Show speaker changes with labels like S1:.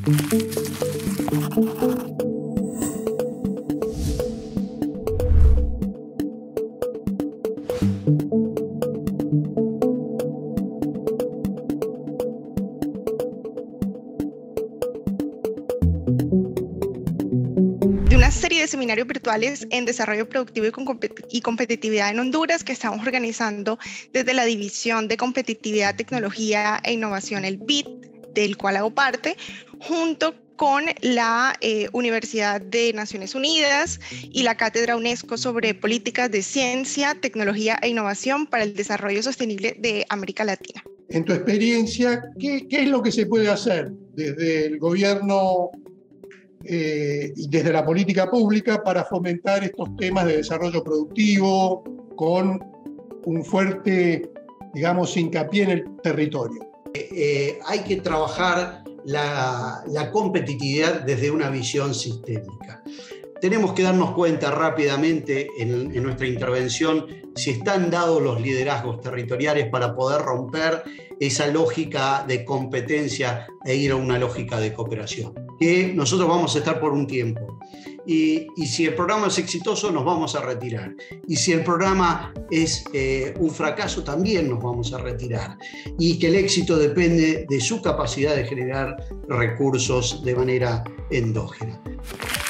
S1: De una serie de seminarios virtuales en desarrollo productivo y competitividad en Honduras que estamos organizando desde la División de Competitividad, Tecnología e Innovación, el BIT, del cual hago parte, junto con la Universidad de Naciones Unidas y la Cátedra UNESCO sobre Políticas de Ciencia, Tecnología e Innovación para el Desarrollo Sostenible de América Latina.
S2: En tu experiencia, ¿qué es lo que se puede hacer desde el gobierno y desde la política pública para fomentar estos temas de desarrollo productivo con un fuerte, digamos, hincapié en el territorio?
S3: Hay que trabajar la competitividad desde una visión sistémica. Tenemos que darnos cuenta rápidamente en nuestra intervención si están dados los liderazgos territoriales para poder romper esa lógica de competencia e ir a una lógica de cooperación. Que nosotros vamos a estar por un tiempo. Y si el programa es exitoso, nos vamos a retirar. Y si el programa es un fracaso, también nos vamos a retirar. Y que el éxito depende de su capacidad de generar recursos de manera endógena.